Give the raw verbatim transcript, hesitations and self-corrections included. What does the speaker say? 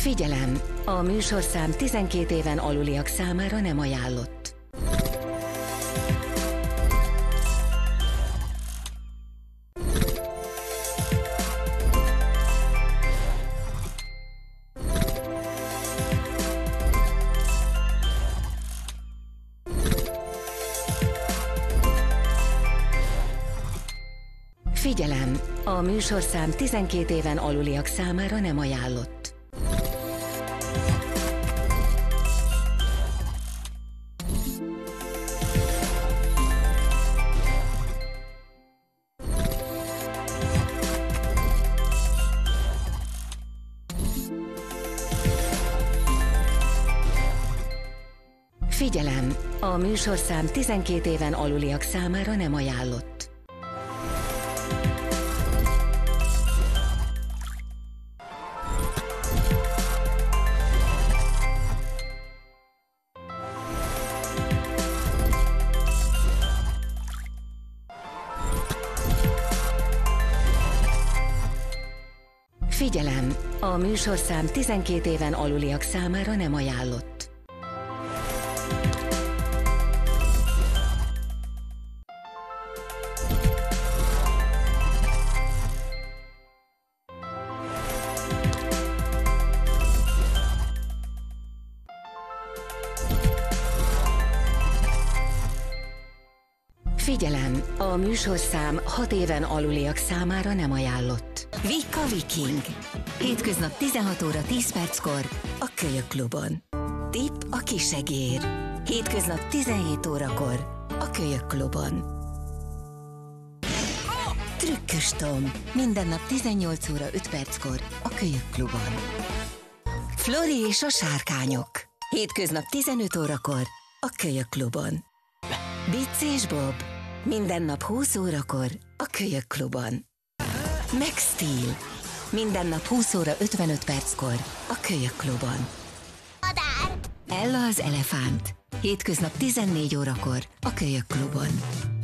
Figyelem! A műsorszám tizenkét éven aluliak számára nem ajánlott. Figyelem! A műsorszám tizenkét éven aluliak számára nem ajánlott. Figyelem! A műsorszám tizenkét éven aluliak számára nem ajánlott. Figyelem! A műsorszám tizenkét éven aluliak számára nem ajánlott. Figyelem! A műsorszám hat éven aluliak számára nem ajánlott. Vika Viking. Hétköznap tizenhat óra tíz perckor a Kölyök Klubon. Tipp a kisegér. Hétköznap tizenhét órakor a Kölyök Klubon. Trükkös Tom. Minden nap tizennyolc óra öt perckor a Kölyök Klubon. Flori és a sárkányok. Hétköznap tizenöt órakor a Kölyök Klubon. Bic és Bob. Minden nap húsz órakor a Kölyök Klubon. Max Steel. Minden nap húsz óra ötvenöt perckor a Kölyök Klubon. Madár. Ella az elefánt. Hétköznap tizennégy órakor a Kölyök Klubon.